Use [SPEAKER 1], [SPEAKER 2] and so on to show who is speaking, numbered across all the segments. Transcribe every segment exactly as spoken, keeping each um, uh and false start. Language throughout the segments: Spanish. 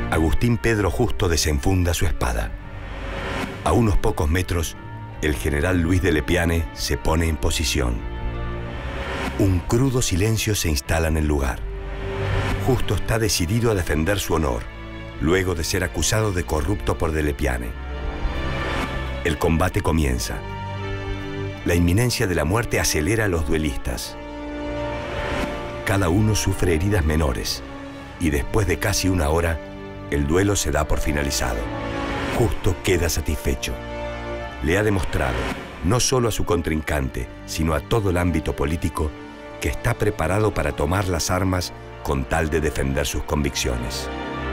[SPEAKER 1] Agustín Pedro Justo desenfunda su espada. A unos pocos metros, el general Luis de Lepiane se pone en posición. Un crudo silencio se instala en el lugar. Justo está decidido a defender su honor, luego de ser acusado de corrupto por de Lepiane. El combate comienza. La inminencia de la muerte acelera a los duelistas. Cada uno sufre heridas menores, y después de casi una hora, el duelo se da por finalizado. Justo queda satisfecho. Le ha demostrado, no solo a su contrincante, sino a todo el ámbito político, que está preparado para tomar las armas con tal de defender sus convicciones.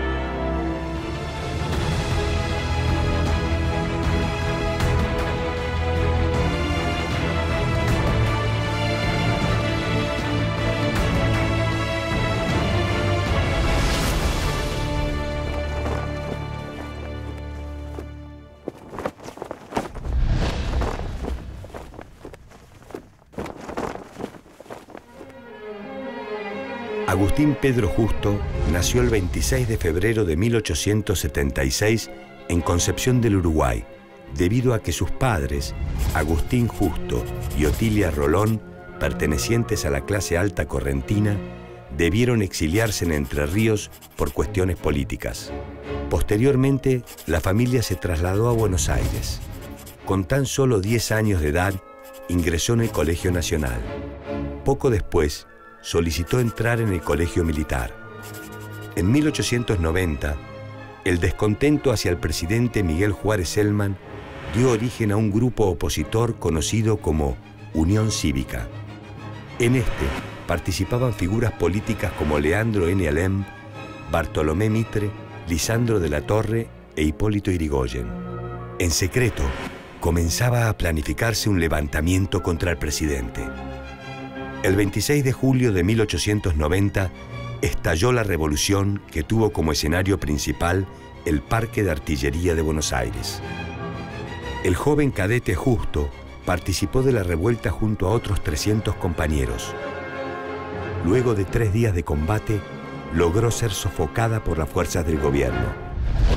[SPEAKER 1] Agustín Pedro Justo nació el veintiséis de febrero de mil ochocientos setenta y seis en Concepción del Uruguay, debido a que sus padres, Agustín Justo y Otilia Rolón, pertenecientes a la clase alta correntina, debieron exiliarse en Entre Ríos por cuestiones políticas. Posteriormente, la familia se trasladó a Buenos Aires. Con tan solo diez años de edad, ingresó en el Colegio Nacional. Poco después, solicitó entrar en el Colegio Militar. En mil ochocientos noventa, el descontento hacia el presidente Miguel Juárez Celman dio origen a un grupo opositor conocido como Unión Cívica. En este participaban figuras políticas como Leandro N. Alem, Bartolomé Mitre, Lisandro de la Torre e Hipólito Yrigoyen. En secreto, comenzaba a planificarse un levantamiento contra el presidente. El veintiséis de julio de mil ochocientos noventa estalló la revolución que tuvo como escenario principal el Parque de Artillería de Buenos Aires. El joven cadete Justo participó de la revuelta junto a otros trescientos compañeros. Luego de tres días de combate, logró ser sofocada por las fuerzas del gobierno.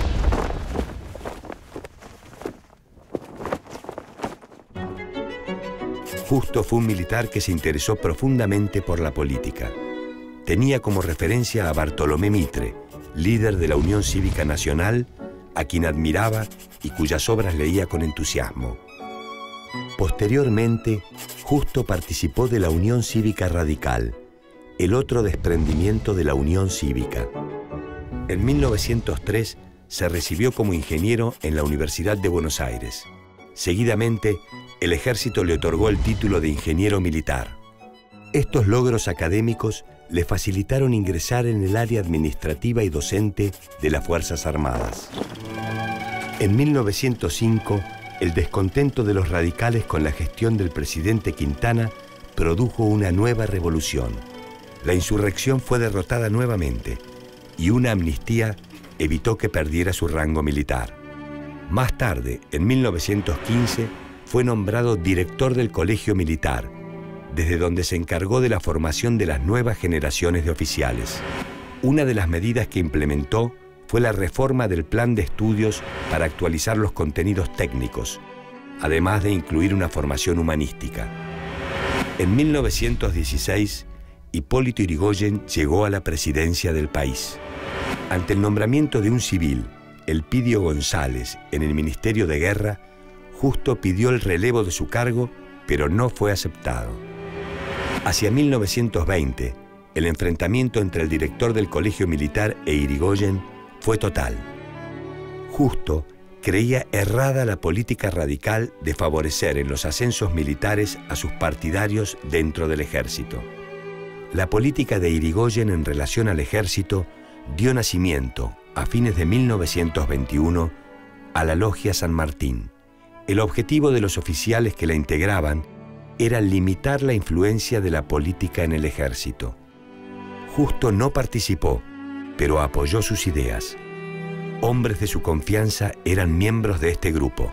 [SPEAKER 1] Justo fue un militar que se interesó profundamente por la política. Tenía como referencia a Bartolomé Mitre, líder de la Unión Cívica Nacional, a quien admiraba y cuyas obras leía con entusiasmo. Posteriormente, Justo participó de la Unión Cívica Radical, el otro desprendimiento de la Unión Cívica. En mil novecientos tres se recibió como ingeniero en la Universidad de Buenos Aires. Seguidamente, el ejército le otorgó el título de ingeniero militar. Estos logros académicos le facilitaron ingresar en el área administrativa y docente de las Fuerzas Armadas. En mil novecientos cinco, el descontento de los radicales con la gestión del presidente Quintana produjo una nueva revolución. La insurrección fue derrotada nuevamente y una amnistía evitó que perdiera su rango militar. Más tarde, en mil novecientos quince, fue nombrado director del Colegio Militar, desde donde se encargó de la formación de las nuevas generaciones de oficiales. Una de las medidas que implementó fue la reforma del plan de estudios para actualizar los contenidos técnicos, además de incluir una formación humanística. En mil novecientos dieciséis, Hipólito Yrigoyen llegó a la presidencia del país. Ante el nombramiento de un civil, Elpidio González, en el Ministerio de Guerra, Justo pidió el relevo de su cargo, pero no fue aceptado. Hacia mil novecientos veinte, el enfrentamiento entre el director del Colegio Militar e Yrigoyen fue total. Justo creía errada la política radical de favorecer en los ascensos militares a sus partidarios dentro del ejército. La política de Yrigoyen en relación al ejército dio nacimiento, a fines de mil novecientos veintiuno, a la Logia San Martín. El objetivo de los oficiales que la integraban era limitar la influencia de la política en el ejército. Justo no participó, pero apoyó sus ideas. Hombres de su confianza eran miembros de este grupo.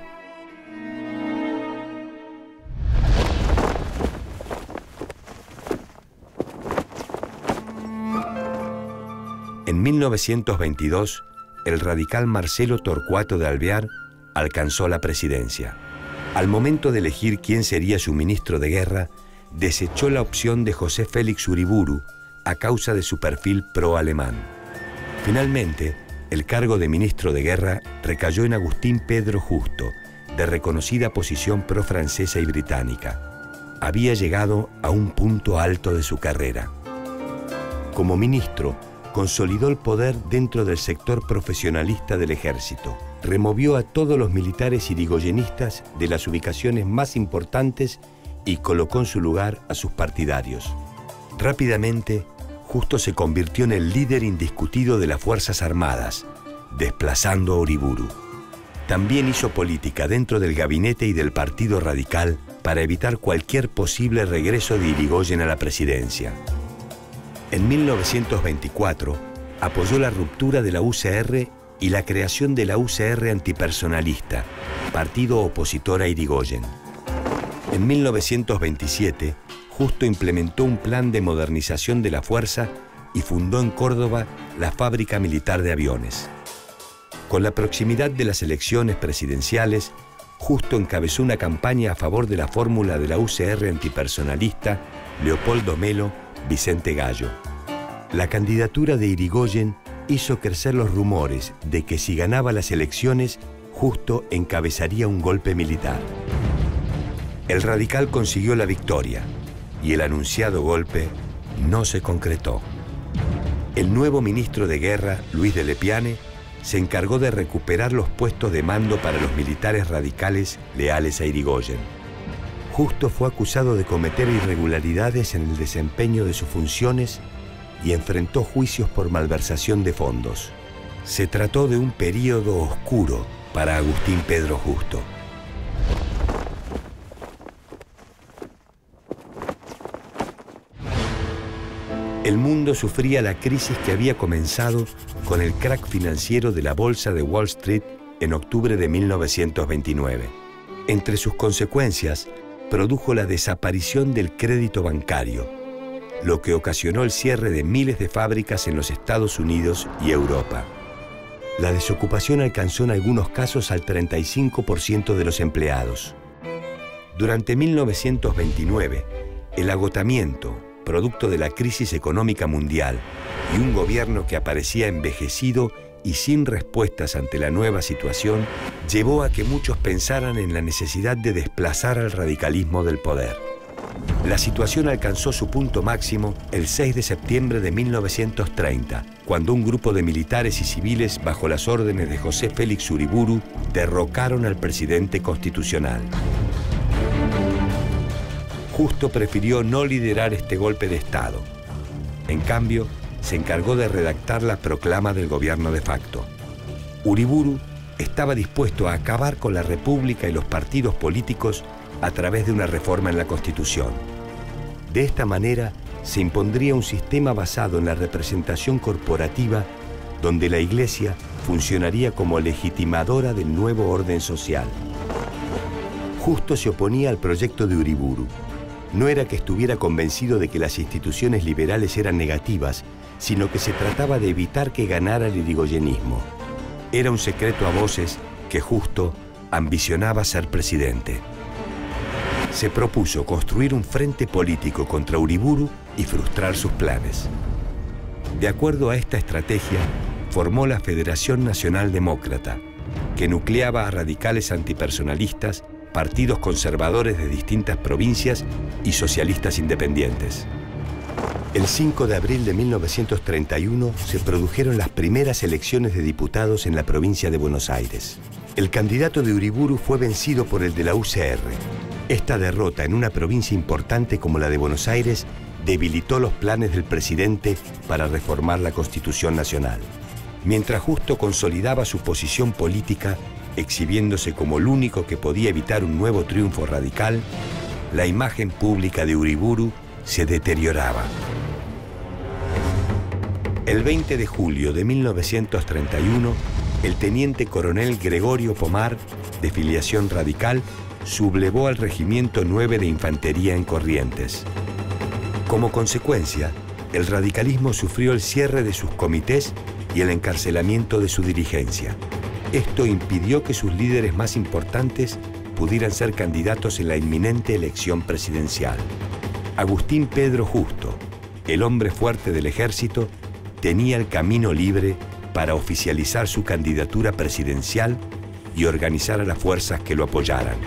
[SPEAKER 1] En mil novecientos veintidós, el radical Marcelo Torcuato de Alvear alcanzó la presidencia. Al momento de elegir quién sería su ministro de guerra, desechó la opción de José Félix Uriburu a causa de su perfil pro-alemán. Finalmente, el cargo de ministro de guerra recayó en Agustín Pedro Justo, de reconocida posición pro-francesa y británica. Había llegado a un punto alto de su carrera. Como ministro, consolidó el poder dentro del sector profesionalista del ejército. Removió a todos los militares irigoyenistas de las ubicaciones más importantes y colocó en su lugar a sus partidarios. Rápidamente, Justo se convirtió en el líder indiscutido de las Fuerzas Armadas, desplazando a Uriburu. También hizo política dentro del gabinete y del Partido Radical para evitar cualquier posible regreso de Irigoyen a la presidencia. En mil novecientos veinticuatro apoyó la ruptura de la U C R y la creación de la U C R antipersonalista, partido opositor a Irigoyen. En mil novecientos veintisiete, Justo implementó un plan de modernización de la fuerza y fundó en Córdoba la Fábrica Militar de Aviones. Con la proximidad de las elecciones presidenciales, Justo encabezó una campaña a favor de la fórmula de la U C R antipersonalista Leopoldo Melo, Vicente Gallo. La candidatura de Irigoyen hizo crecer los rumores de que si ganaba las elecciones, Justo encabezaría un golpe militar. El radical consiguió la victoria y el anunciado golpe no se concretó. El nuevo ministro de Guerra, Luis de Lepiane, se encargó de recuperar los puestos de mando para los militares radicales leales a Irigoyen. Justo fue acusado de cometer irregularidades en el desempeño de sus funciones y enfrentó juicios por malversación de fondos. Se trató de un período oscuro para Agustín Pedro Justo. El mundo sufría la crisis que había comenzado con el crack financiero de la Bolsa de Wall Street en octubre de mil novecientos veintinueve. Entre sus consecuencias, produjo la desaparición del crédito bancario, lo que ocasionó el cierre de miles de fábricas en los Estados Unidos y Europa. La desocupación alcanzó en algunos casos al treinta y cinco por ciento de los empleados. Durante mil novecientos veintinueve, el agotamiento, producto de la crisis económica mundial y un gobierno que aparecía envejecido y sin respuestas ante la nueva situación, llevó a que muchos pensaran en la necesidad de desplazar al radicalismo del poder. La situación alcanzó su punto máximo el seis de septiembre de mil novecientos treinta, cuando un grupo de militares y civiles, bajo las órdenes de José Félix Uriburu, derrocaron al presidente constitucional. Justo prefirió no liderar este golpe de Estado. En cambio, se encargó de redactar la proclama del gobierno de facto. Uriburu estaba dispuesto a acabar con la República y los partidos políticos a través de una reforma en la Constitución. De esta manera, se impondría un sistema basado en la representación corporativa, donde la Iglesia funcionaría como legitimadora del nuevo orden social. Justo se oponía al proyecto de Uriburu. No era que estuviera convencido de que las instituciones liberales eran negativas, sino que se trataba de evitar que ganara el irigoyenismo. Era un secreto a voces que Justo ambicionaba ser presidente. Se propuso construir un frente político contra Uriburu y frustrar sus planes. De acuerdo a esta estrategia, formó la Federación Nacional Demócrata, que nucleaba a radicales antipersonalistas, partidos conservadores de distintas provincias y socialistas independientes. El cinco de abril de mil novecientos treinta y uno se produjeron las primeras elecciones de diputados en la provincia de Buenos Aires. El candidato de Uriburu fue vencido por el de la U C R. Esta derrota en una provincia importante como la de Buenos Aires debilitó los planes del presidente para reformar la Constitución Nacional. Mientras Justo consolidaba su posición política, exhibiéndose como el único que podía evitar un nuevo triunfo radical, la imagen pública de Uriburu se deterioraba. El veinte de julio de mil novecientos treinta y uno, el teniente coronel Gregorio Pomar, de filiación radical, sublevó al Regimiento nueve de Infantería en Corrientes. Como consecuencia, el radicalismo sufrió el cierre de sus comités y el encarcelamiento de su dirigencia. Esto impidió que sus líderes más importantes pudieran ser candidatos en la inminente elección presidencial. Agustín Pedro Justo, el hombre fuerte del ejército, tenía el camino libre para oficializar su candidatura presidencial y organizar a las fuerzas que lo apoyaran.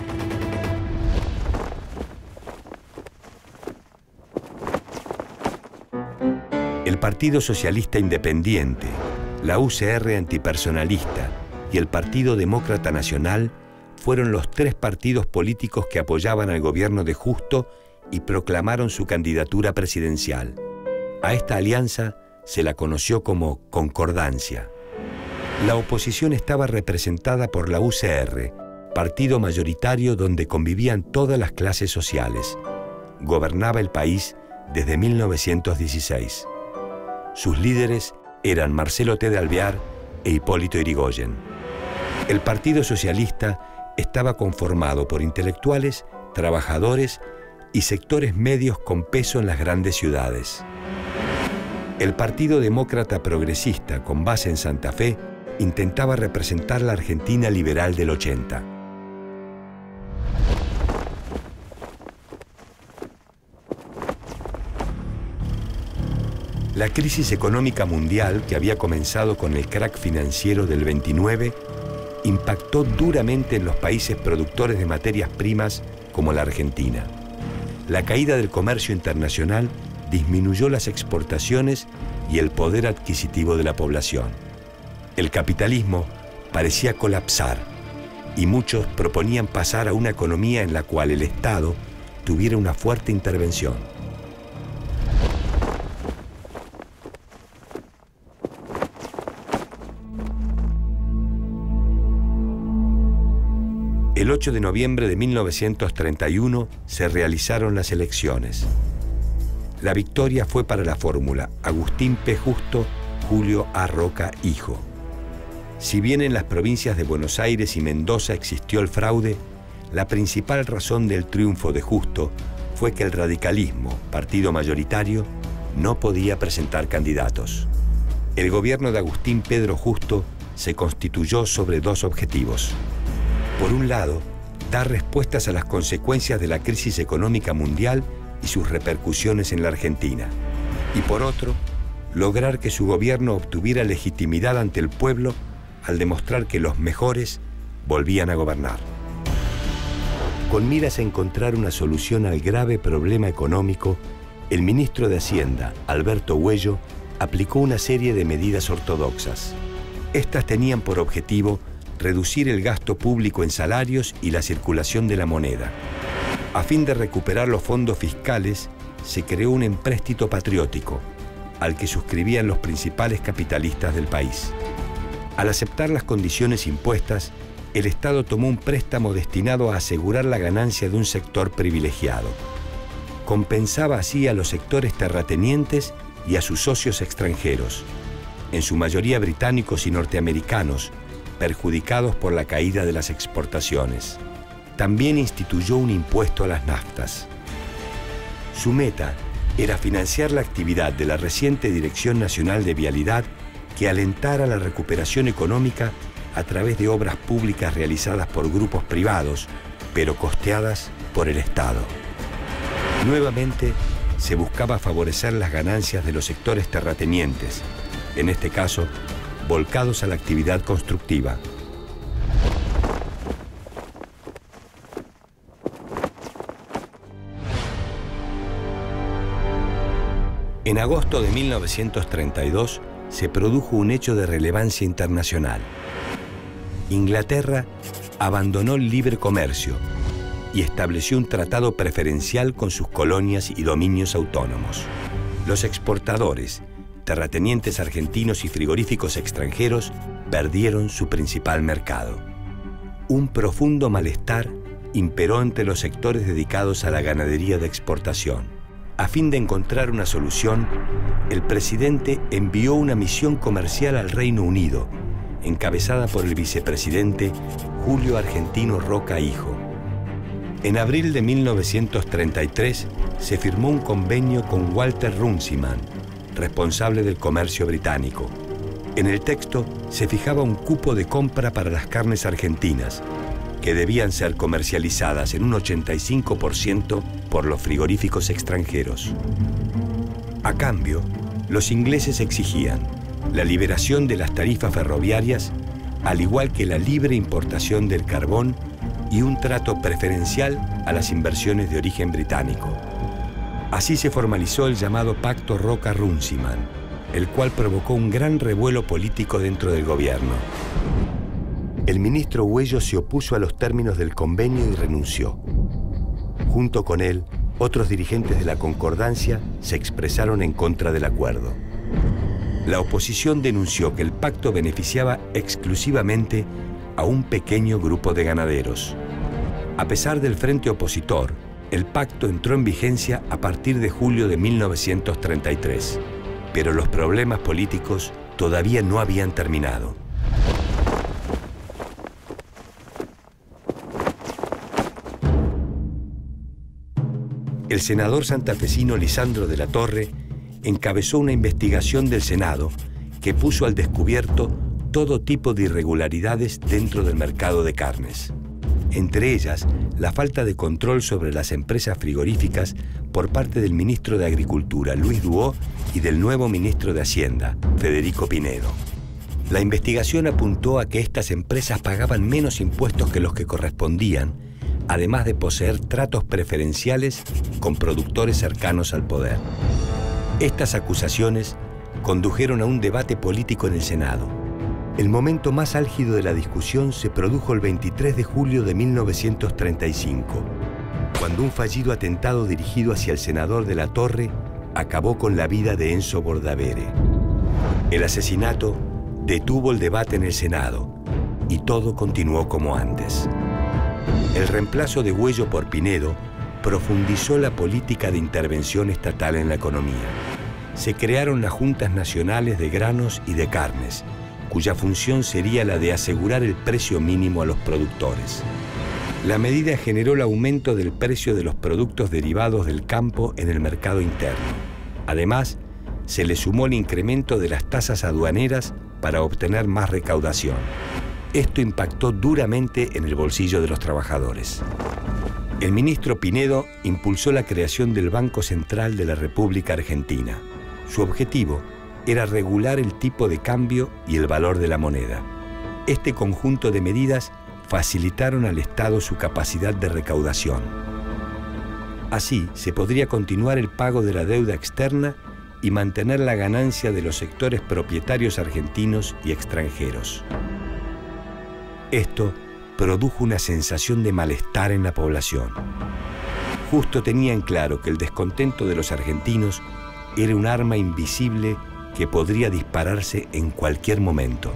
[SPEAKER 1] El Partido Socialista Independiente, la U C R Antipersonalista y el Partido Demócrata Nacional fueron los tres partidos políticos que apoyaban al gobierno de Justo y proclamaron su candidatura presidencial. A esta alianza se la conoció como Concordancia. La oposición estaba representada por la U C R, partido mayoritario donde convivían todas las clases sociales. Gobernaba el país desde mil novecientos dieciséis. Sus líderes eran Marcelo T. de Alvear e Hipólito Yrigoyen. El Partido Socialista estaba conformado por intelectuales, trabajadores y sectores medios con peso en las grandes ciudades. El Partido Demócrata Progresista, con base en Santa Fe, intentaba representar la Argentina liberal del ochenta. La crisis económica mundial, que había comenzado con el crack financiero del veintinueve, impactó duramente en los países productores de materias primas como la Argentina. La caída del comercio internacional disminuyó las exportaciones y el poder adquisitivo de la población. El capitalismo parecía colapsar y muchos proponían pasar a una economía en la cual el Estado tuviera una fuerte intervención. El ocho de noviembre de mil novecientos treinta y uno se realizaron las elecciones. La victoria fue para la fórmula Agustín P. Justo, Julio A. Roca, hijo. Si bien en las provincias de Buenos Aires y Mendoza existió el fraude, la principal razón del triunfo de Justo fue que el radicalismo, partido mayoritario, no podía presentar candidatos. El gobierno de Agustín Pedro Justo se constituyó sobre dos objetivos. Por un lado, dar respuestas a las consecuencias de la crisis económica mundial y sus repercusiones en la Argentina. Y por otro, lograr que su gobierno obtuviera legitimidad ante el pueblo al demostrar que los mejores volvían a gobernar. Con miras a encontrar una solución al grave problema económico, el ministro de Hacienda, Alberto Huello, aplicó una serie de medidas ortodoxas. Estas tenían por objetivo reducir el gasto público en salarios y la circulación de la moneda. A fin de recuperar los fondos fiscales, se creó un empréstito patriótico, al que suscribían los principales capitalistas del país. Al aceptar las condiciones impuestas, el Estado tomó un préstamo destinado a asegurar la ganancia de un sector privilegiado. Compensaba así a los sectores terratenientes y a sus socios extranjeros, en su mayoría británicos y norteamericanos, perjudicados por la caída de las exportaciones. También instituyó un impuesto a las naftas. Su meta era financiar la actividad de la reciente Dirección Nacional de Vialidad, que alentara la recuperación económica a través de obras públicas realizadas por grupos privados, pero costeadas por el Estado. Nuevamente, se buscaba favorecer las ganancias de los sectores terratenientes, en este caso, volcados a la actividad constructiva. En agosto de mil novecientos treinta y dos se produjo un hecho de relevancia internacional. Inglaterra abandonó el libre comercio y estableció un tratado preferencial con sus colonias y dominios autónomos. Los exportadores, terratenientes argentinos y frigoríficos extranjeros perdieron su principal mercado. Un profundo malestar imperó entre los sectores dedicados a la ganadería de exportación. A fin de encontrar una solución, el presidente envió una misión comercial al Reino Unido, encabezada por el vicepresidente Julio Argentino Roca, hijo. En abril de mil novecientos treinta y tres se firmó un convenio con Walter Runciman, responsable del comercio británico. En el texto se fijaba un cupo de compra para las carnes argentinas, que debían ser comercializadas en un ochenta y cinco por ciento por los frigoríficos extranjeros. A cambio, los ingleses exigían la liberación de las tarifas ferroviarias, al igual que la libre importación del carbón y un trato preferencial a las inversiones de origen británico. Así se formalizó el llamado Pacto Roca-Runciman, el cual provocó un gran revuelo político dentro del gobierno. El ministro Huello se opuso a los términos del convenio y renunció. Junto con él, otros dirigentes de la concordancia se expresaron en contra del acuerdo. La oposición denunció que el pacto beneficiaba exclusivamente a un pequeño grupo de ganaderos. A pesar del frente opositor, el pacto entró en vigencia a partir de julio de mil novecientos treinta y tres, pero los problemas políticos todavía no habían terminado. El senador santafesino Lisandro de la Torre encabezó una investigación del Senado que puso al descubierto todo tipo de irregularidades dentro del mercado de carnes. Entre ellas, la falta de control sobre las empresas frigoríficas por parte del ministro de Agricultura, Luis Duó, y del nuevo ministro de Hacienda, Federico Pinedo. La investigación apuntó a que estas empresas pagaban menos impuestos que los que correspondían, además de poseer tratos preferenciales con productores cercanos al poder. Estas acusaciones condujeron a un debate político en el Senado. El momento más álgido de la discusión se produjo el veintitrés de julio de mil novecientos treinta y cinco, cuando un fallido atentado dirigido hacia el senador de la Torre acabó con la vida de Enzo Bordavere. El asesinato detuvo el debate en el Senado y todo continuó como antes. El reemplazo de Huello por Pinedo profundizó la política de intervención estatal en la economía. Se crearon las Juntas Nacionales de Granos y de Carnes, cuya función sería la de asegurar el precio mínimo a los productores. La medida generó el aumento del precio de los productos derivados del campo en el mercado interno. Además, se le sumó el incremento de las tasas aduaneras para obtener más recaudación. Esto impactó duramente en el bolsillo de los trabajadores. El ministro Pinedo impulsó la creación del Banco Central de la República Argentina. Su objetivo era regular el tipo de cambio y el valor de la moneda. Este conjunto de medidas facilitaron al Estado su capacidad de recaudación. Así, se podría continuar el pago de la deuda externa y mantener la ganancia de los sectores propietarios argentinos y extranjeros. Esto produjo una sensación de malestar en la población. Justo tenían claro que el descontento de los argentinos era un arma invisible que podría dispararse en cualquier momento.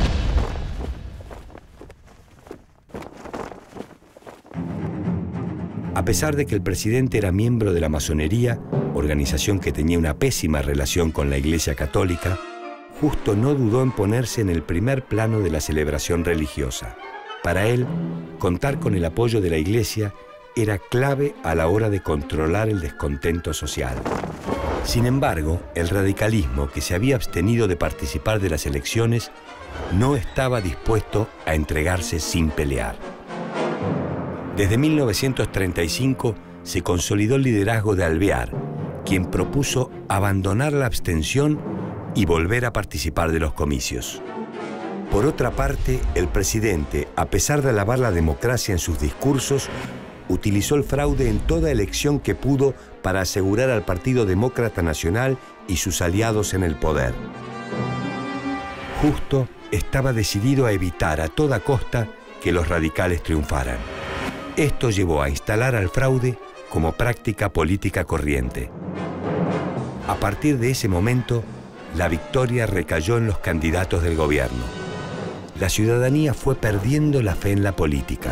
[SPEAKER 1] A pesar de que el presidente era miembro de la masonería, organización que tenía una pésima relación con la Iglesia Católica, Justo no dudó en ponerse en el primer plano de la celebración religiosa. Para él, contar con el apoyo de la Iglesia era clave a la hora de controlar el descontento social. Sin embargo, el radicalismo, que se había abstenido de participar de las elecciones, no estaba dispuesto a entregarse sin pelear. Desde mil novecientos treinta y cinco se consolidó el liderazgo de Alvear, quien propuso abandonar la abstención y volver a participar de los comicios. Por otra parte, el presidente, a pesar de alabar la democracia en sus discursos, utilizó el fraude en toda elección que pudo para asegurar al Partido Demócrata Nacional y sus aliados en el poder. Justo estaba decidido a evitar a toda costa que los radicales triunfaran. Esto llevó a instalar al fraude como práctica política corriente. A partir de ese momento, la victoria recayó en los candidatos del gobierno. La ciudadanía fue perdiendo la fe en la política.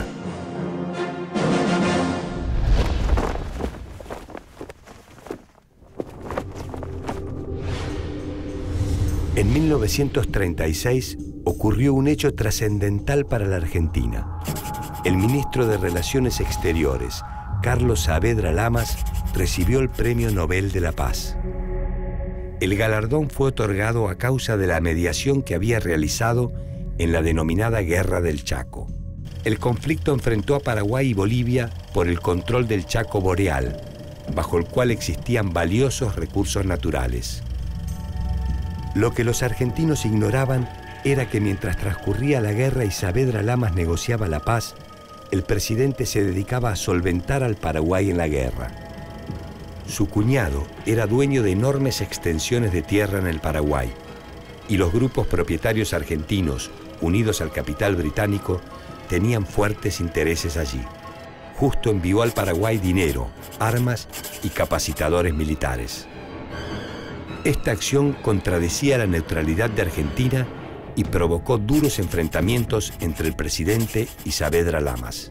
[SPEAKER 1] En mil novecientos treinta y seis ocurrió un hecho trascendental para la Argentina. El ministro de Relaciones Exteriores, Carlos Saavedra Lamas, recibió el Premio Nobel de la Paz. El galardón fue otorgado a causa de la mediación que había realizado en la denominada Guerra del Chaco. El conflicto enfrentó a Paraguay y Bolivia por el control del Chaco boreal, bajo el cual existían valiosos recursos naturales. Lo que los argentinos ignoraban era que mientras transcurría la guerra y Saavedra Lamas negociaba la paz, el presidente se dedicaba a solventar al Paraguay en la guerra. Su cuñado era dueño de enormes extensiones de tierra en el Paraguay, y los grupos propietarios argentinos, unidos al capital británico, tenían fuertes intereses allí. Justo envió al Paraguay dinero, armas y capacitadores militares. Esta acción contradecía la neutralidad de Argentina y provocó duros enfrentamientos entre el presidente y Saavedra Lamas.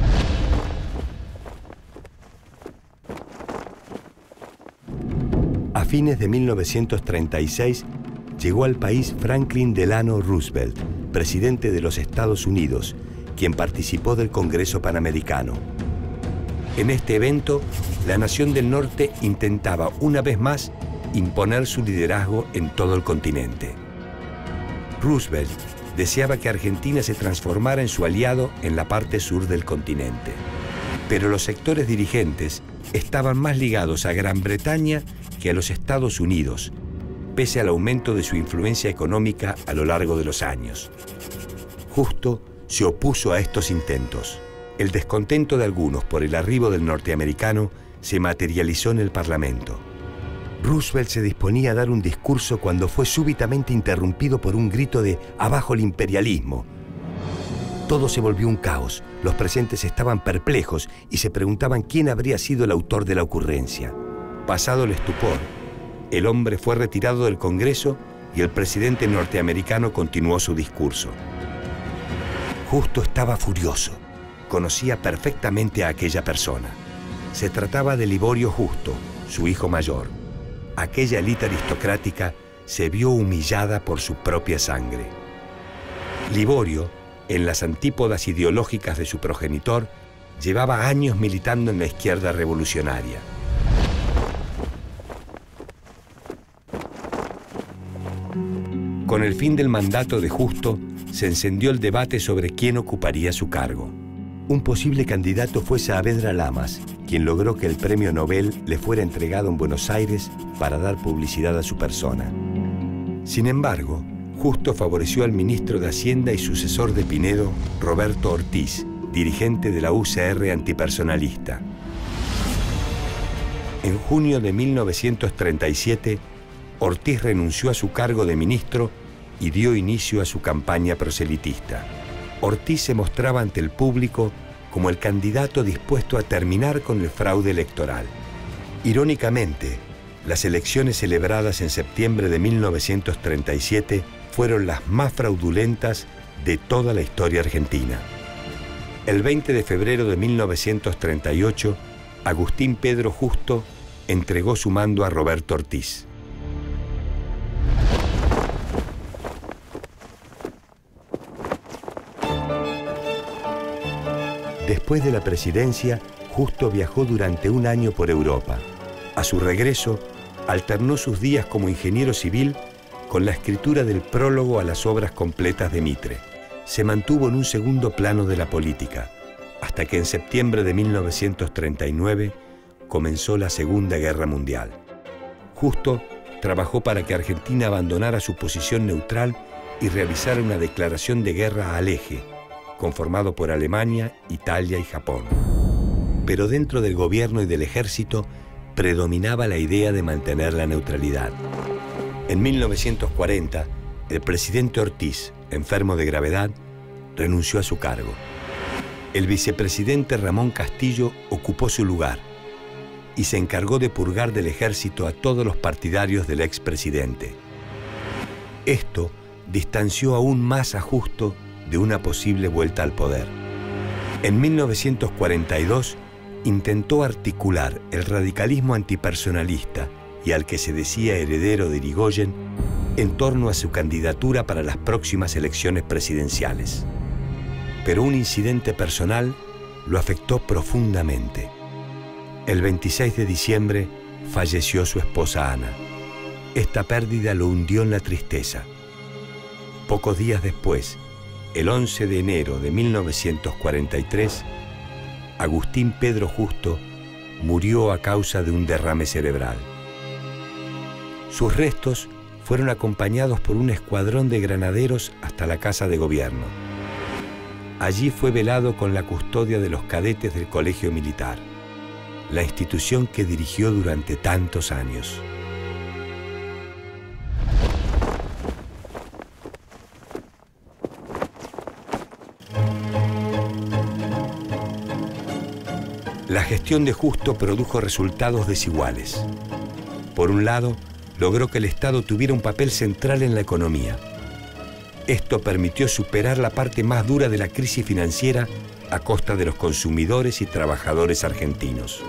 [SPEAKER 1] A fines de mil novecientos treinta y seis llegó al país Franklin Delano Roosevelt, presidente de los Estados Unidos, quien participó del Congreso Panamericano. En este evento, la nación del norte intentaba una vez más imponer su liderazgo en todo el continente. Roosevelt deseaba que Argentina se transformara en su aliado en la parte sur del continente. Pero los sectores dirigentes estaban más ligados a Gran Bretaña que a los Estados Unidos, pese al aumento de su influencia económica a lo largo de los años. Justo se opuso a estos intentos. El descontento de algunos por el arribo del norteamericano se materializó en el Parlamento. Roosevelt se disponía a dar un discurso cuando fue súbitamente interrumpido por un grito de «¡Abajo el imperialismo!». Todo se volvió un caos. Los presentes estaban perplejos y se preguntaban quién habría sido el autor de la ocurrencia. Pasado el estupor, el hombre fue retirado del Congreso y el presidente norteamericano continuó su discurso. Justo estaba furioso. Conocía perfectamente a aquella persona. Se trataba de Liborio Justo, su hijo mayor. Aquella élite aristocrática se vio humillada por su propia sangre. Liborio, en las antípodas ideológicas de su progenitor, llevaba años militando en la izquierda revolucionaria. Con el fin del mandato de Justo, se encendió el debate sobre quién ocuparía su cargo. Un posible candidato fue Saavedra Lamas, quien logró que el premio Nobel le fuera entregado en Buenos Aires para dar publicidad a su persona. Sin embargo, Justo favoreció al ministro de Hacienda y sucesor de Pinedo, Roberto Ortiz, dirigente de la U C R antipersonalista. En junio de mil novecientos treinta y siete, Ortiz renunció a su cargo de ministro y dio inicio a su campaña proselitista. Ortiz se mostraba ante el público como el candidato dispuesto a terminar con el fraude electoral. Irónicamente, las elecciones celebradas en septiembre de mil novecientos treinta y siete fueron las más fraudulentas de toda la historia argentina. El veinte de febrero de mil novecientos treinta y ocho, Agustín Pedro Justo entregó su mando a Roberto Ortiz. Después de la presidencia, Justo viajó durante un año por Europa. A su regreso, alternó sus días como ingeniero civil con la escritura del prólogo a las obras completas de Mitre. Se mantuvo en un segundo plano de la política, hasta que en septiembre de mil novecientos treinta y nueve comenzó la Segunda Guerra Mundial. Justo trabajó para que Argentina abandonara su posición neutral y realizara una declaración de guerra al eje, conformado por Alemania, Italia y Japón. Pero dentro del gobierno y del ejército predominaba la idea de mantener la neutralidad. En mil novecientos cuarenta, el presidente Ortiz, enfermo de gravedad, renunció a su cargo. El vicepresidente Ramón Castillo ocupó su lugar y se encargó de purgar del ejército a todos los partidarios del expresidente. Esto distanció aún más a Justo de una posible vuelta al poder. En mil novecientos cuarenta y dos intentó articular el radicalismo antipersonalista y al que se decía heredero de Irigoyen en torno a su candidatura para las próximas elecciones presidenciales. Pero un incidente personal lo afectó profundamente. El veintiséis de diciembre falleció su esposa Ana. Esta pérdida lo hundió en la tristeza. Pocos días después, el once de enero de mil novecientos cuarenta y tres, Agustín Pedro Justo murió a causa de un derrame cerebral. Sus restos fueron acompañados por un escuadrón de granaderos hasta la Casa de Gobierno. Allí fue velado con la custodia de los cadetes del Colegio Militar, la institución que dirigió durante tantos años. La gestión de Justo produjo resultados desiguales. Por un lado, logró que el Estado tuviera un papel central en la economía. Esto permitió superar la parte más dura de la crisis financiera a costa de los consumidores y trabajadores argentinos.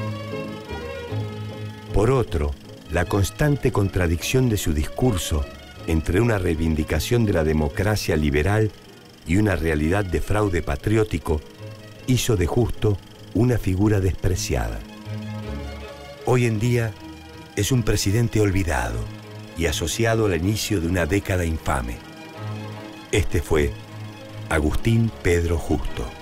[SPEAKER 1] Por otro, la constante contradicción de su discurso entre una reivindicación de la democracia liberal y una realidad de fraude patriótico hizo de Justo una figura despreciada. Hoy en día es un presidente olvidado y asociado al inicio de una década infame. Este fue Agustín Pedro Justo.